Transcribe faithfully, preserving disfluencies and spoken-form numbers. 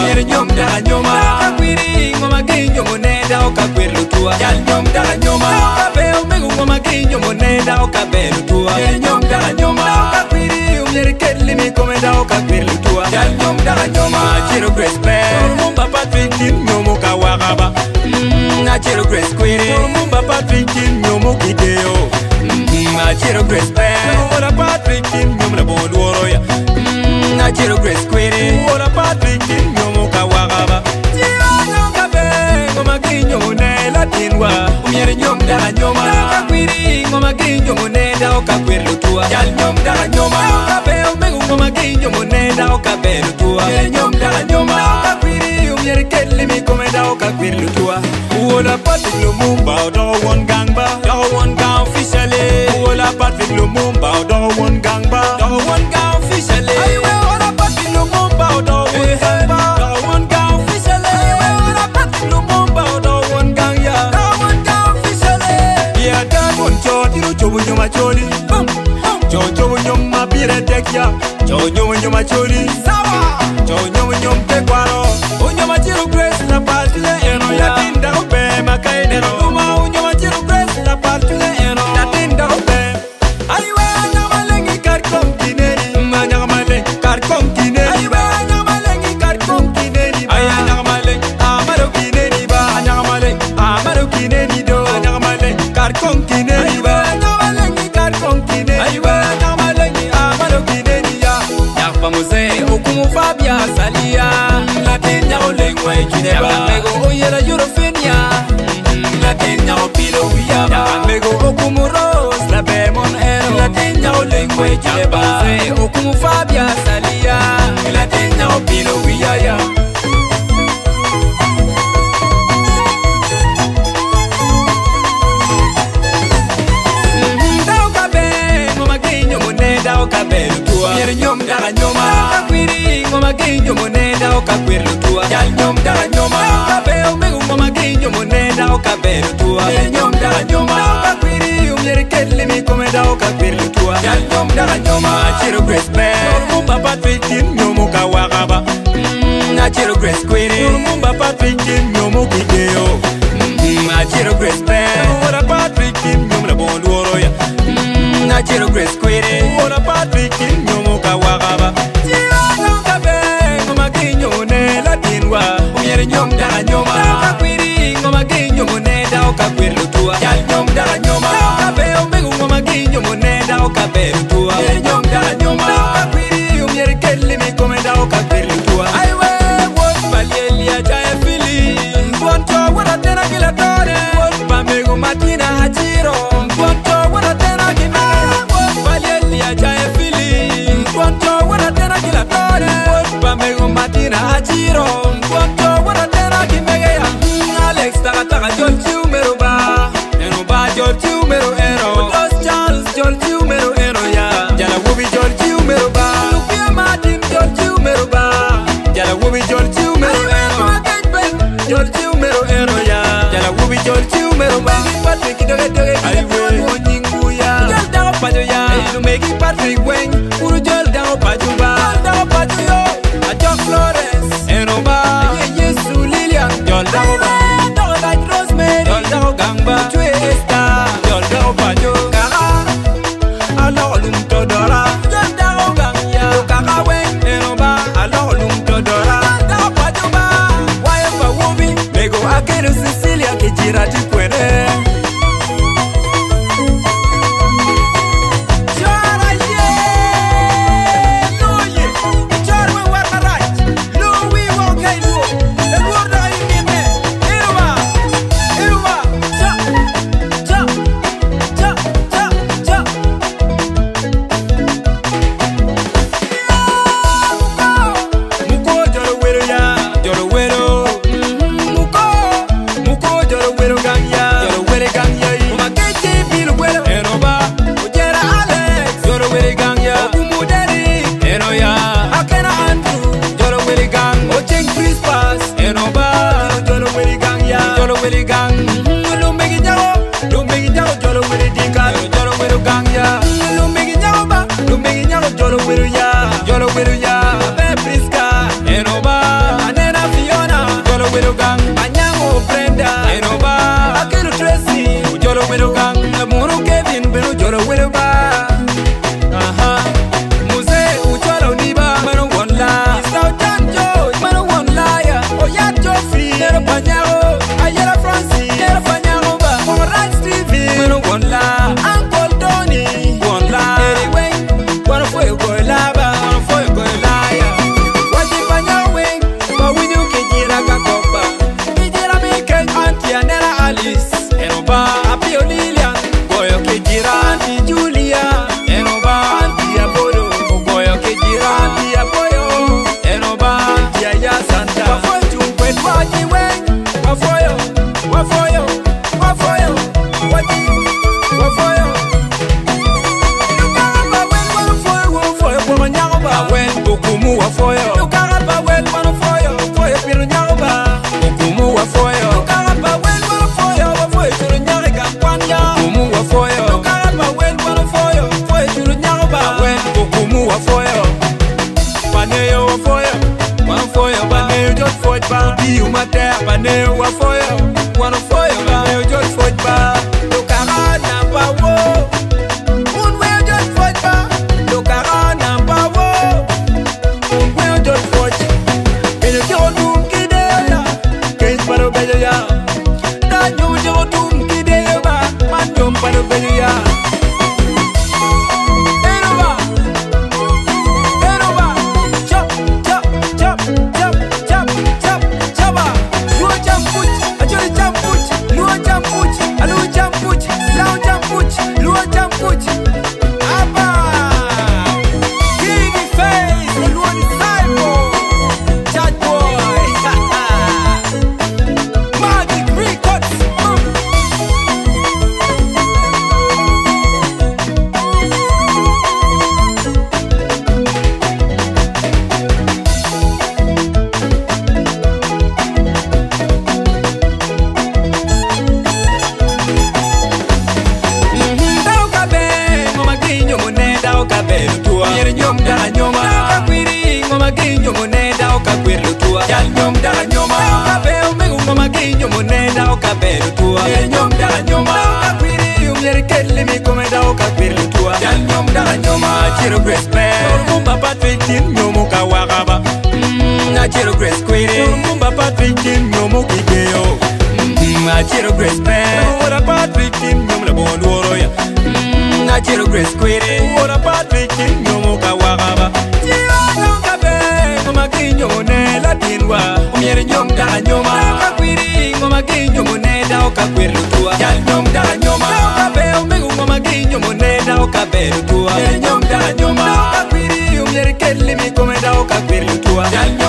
Yere nyom da nyoma Kakwiri ngoma kinyo moneda okakwiru tua Yal nyom da nyoma Kabe umegu ngoma kinyo moneda okabelu tua Yere nyom da nyoma Kakwiri umyere kedli mi komeda okakwiru tua Yal nyom da nyoma Aciro Grace Bell Lumumba Patrick nyomo kawagaba Aciro Grace Query Lumumba Patrick nyomo kideo Aciro Grace Bell Ora Patrick nyomo na bonduoro ya Aciro Grace Query Ora Patrick nyomo kawagaba Tiyo kabe ngoma kinyo monela tinwa Umyere nyom da nyoma Kakwiri ngoma kinyo moneda okakwiru tua Yal nyom da nyoma Kabe umegu ngoma kinyo moneda okabelu tua Yere nyom da nyoma Kakwiri umyere kedli mi komeda okakwiru tua Oola Patrick Lumumba do one gangba do one gang officially Oola Patrick Lumumba do one gangba do one gang officially Oola Patrick Lumumba do one gangba do one gang officially Oola Patrick Lumumba do one gang ya do one gang officially Yeah that one chodi ro chobu nyoma chodi Cho chobu nyoma bire dekya Cho nyoma nyoma chodi sawa Cho nyoma nyom tekwaro Unyoma Aciro Grace la patule eno ya tinda ube makaidero Uma unyoma Aciro Grace la patule eno ya tinda ube Aywe nyamalengi karkom kineri Ma nyamalengi karkom kineri Aywe nyamalengi karkom kineri Aya nyamalengi amaro kineri ba Nyamalengi amaro kineri do Nyamalengi karkom kineri ba Nyamalengi karkom kineri Aywe nyamalengi amaro kineri ya Nyakpa muse ukumu Fabia Salia Latin nyao lengwa ikineba Mego oyera Eurofenia Latin nyao pilo wiyaba Mego okumu Rose la Bemon Ero Latin nyao lengwa ikineba Okumu Fabia Salia Latin nyao pilo wiyaya Dao kabe ngoma kinyo moneda okabelu tua Yere nyom da nyoma Kakwiri ngoma kinyo moneda okakwiru tua Yal nyom da nyoma Kabe umegu ngoma kinyo moneda okabelu tua Yere nyom da nyoma Kakwiri umyere kedli mi komeda okakwiru tua Yal nyom da nyoma Aciro Grace Bell Lumumba Patrick nyomo kawagaba Aciro Grace Query Lumumba Patrick nyomo kideo Aciro Grace Bell Ora Patrick nyomo na bonduoro ya Aciro Grace Query Ora Patrick nyomo kawagaba Tiyo kabe ngoma kinyo monela tinwa Umyere nyom da nyoma Kakwiri ngoma kinyo moneda okakwiru tua Yal nyom da nyoma Kabe umegu ngoma kinyo moneda okabelu tua Yere nyom da nyoma Kakwiri umyere kedli mi komeda okakwiru tua Aywe wot balieli ya jaye fili Bonto wana tena kila tone Wot pamegu matina Aciro Bonto wana tena kina Wot balieli ya jaye fili Bonto wana tena kila tone Wot pamegu matina Aciro Bonto wana tena kimegeya Alex taka taka jol chiumero ba Eno ba jol chiumero eno Los Charles jol chiumero eno ya Jala wubi jol chiumero ba Lupia Martin jol chiumero ba Jala wubi jol chiumero eno Jol chiumero eno ya Jala wubi jol chiumero ba Patrick doge doge Aywe Onyingu ya Jol dago pajo ya Elu meki Patrick weng Uru jol dago pajo ba Jol dago pajo yo Ajok Flores Eno ba Ye Yesu Lilian Jol dago ba Dago like Rosemary Jol dago gangba Chwe Esther Jol dago pajo Kaka Alo lum todora Jol dago gang ya Kaka weng Eno ba Alo lum todora Jol dago pajo ba Waye pa wubi Mego Aciro Cecilia Kijira tikwene Jora ye foyo Lukarapa wel wano foyo Foyo piru nyaroba Ukumu wa foyo Lukarapa wel wano foyo Foyo piru nyarega kwanya Ukumu wa foyo Lukarapa wel wano foyo Foyo piru nyaroba Ukumu wa foyo Paneyo wa foyo Wano foyo Paneyo jot foj ba Diyu mater Paneyo wa foyo Wano foyo Paneyo jot foj ba Lukara namba wo Unweyo jot foj ba Lukara namba wo Unweyo jot foj Kenya kiro tum kideya Kenya pano bejo ya Da nyo kiro tum kideya ba Man nyom pano bejo ya Aciro Grace Pen Lumumba Patrick Tim Nyomo Kawagaba Aciro Grace Query Lumumba Patrick Tim Nyomo Kikeo Aciro Grace Pen Ora Patrick Tim Nyomo La Bondoro Aciro Grace Query Ora Patrick Tim Nyomo Kawagaba Nyomo Kabe Ngoma Kinyomo Ne Latinwa Umiere Nyom Dala Nyoma Kakwiri Ngoma Kinyomo Ne Dao Kakwiri Lutua Yal Nyom Dala Nyoma Kabe Umegu Ngoma Kinyomo Ne Dao Kabe Lutua Nyom Dala Nyoma Kakwiri Umiere Kelimi Kome Dao Kakwiri Lutua